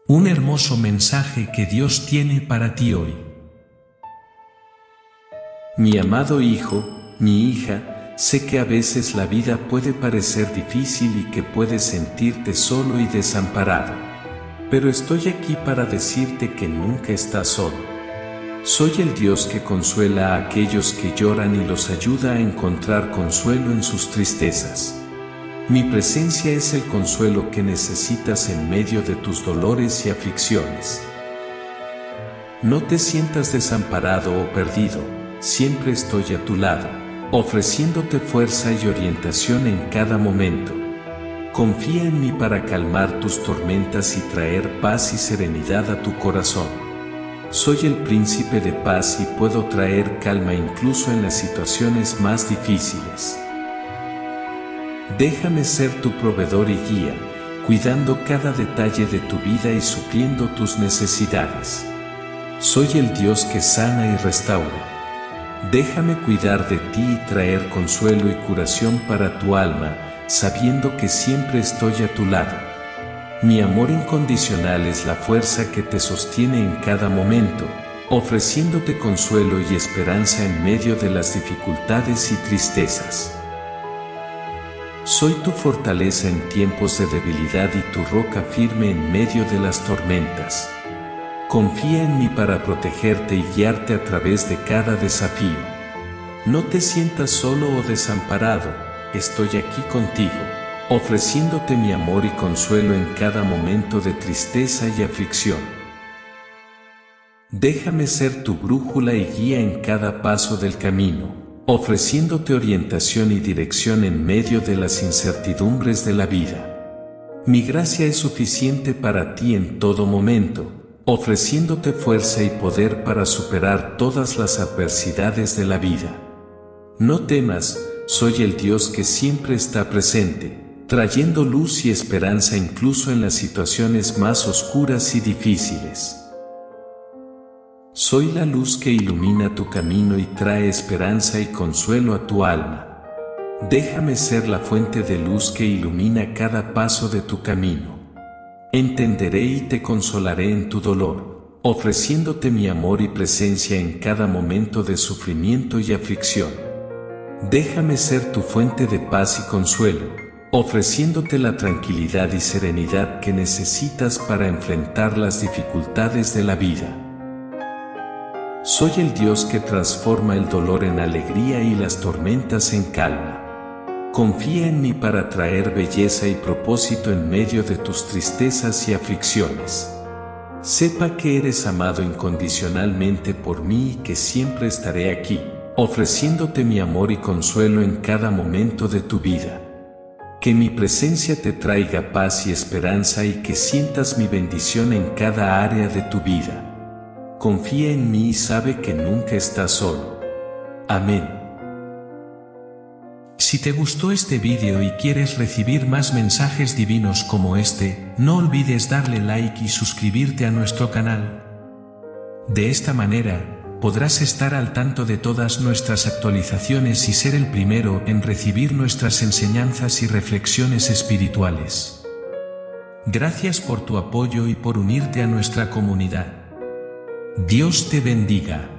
Un hermoso mensaje que Dios tiene para ti hoy. Mi amado hijo, mi hija, sé que a veces la vida puede parecer difícil y que puedes sentirte solo y desamparado. Pero estoy aquí para decirte que nunca estás solo. Soy el Dios que consuela a aquellos que lloran y los ayuda a encontrar consuelo en sus tristezas. Mi presencia es el consuelo que necesitas en medio de tus dolores y aflicciones. No te sientas desamparado o perdido, siempre estoy a tu lado, ofreciéndote fuerza y orientación en cada momento. Confía en mí para calmar tus tormentas y traer paz y serenidad a tu corazón. Soy el príncipe de paz y puedo traer calma incluso en las situaciones más difíciles. Déjame ser tu proveedor y guía, cuidando cada detalle de tu vida y supliendo tus necesidades. Soy el Dios que sana y restaura. Déjame cuidar de ti y traer consuelo y curación para tu alma, sabiendo que siempre estoy a tu lado. Mi amor incondicional es la fuerza que te sostiene en cada momento, ofreciéndote consuelo y esperanza en medio de las dificultades y tristezas. Soy tu fortaleza en tiempos de debilidad y tu roca firme en medio de las tormentas. Confía en mí para protegerte y guiarte a través de cada desafío. No te sientas solo o desamparado, estoy aquí contigo, ofreciéndote mi amor y consuelo en cada momento de tristeza y aflicción. Déjame ser tu brújula y guía en cada paso del camino, ofreciéndote orientación y dirección en medio de las incertidumbres de la vida. Mi gracia es suficiente para ti en todo momento, ofreciéndote fuerza y poder para superar todas las adversidades de la vida. No temas, soy el Dios que siempre está presente, trayendo luz y esperanza incluso en las situaciones más oscuras y difíciles. Soy la luz que ilumina tu camino y trae esperanza y consuelo a tu alma. Déjame ser la fuente de luz que ilumina cada paso de tu camino. Entenderé y te consolaré en tu dolor, ofreciéndote mi amor y presencia en cada momento de sufrimiento y aflicción. Déjame ser tu fuente de paz y consuelo, ofreciéndote la tranquilidad y serenidad que necesitas para enfrentar las dificultades de la vida. Soy el Dios que transforma el dolor en alegría y las tormentas en calma. Confía en mí para traer belleza y propósito en medio de tus tristezas y aflicciones. Sepa que eres amado incondicionalmente por mí y que siempre estaré aquí, ofreciéndote mi amor y consuelo en cada momento de tu vida. Que mi presencia te traiga paz y esperanza y que sientas mi bendición en cada área de tu vida. Confía en mí y sabe que nunca estás solo. Amén. Si te gustó este vídeo y quieres recibir más mensajes divinos como este, no olvides darle like y suscribirte a nuestro canal. De esta manera, podrás estar al tanto de todas nuestras actualizaciones y ser el primero en recibir nuestras enseñanzas y reflexiones espirituales. Gracias por tu apoyo y por unirte a nuestra comunidad. Dios te bendiga.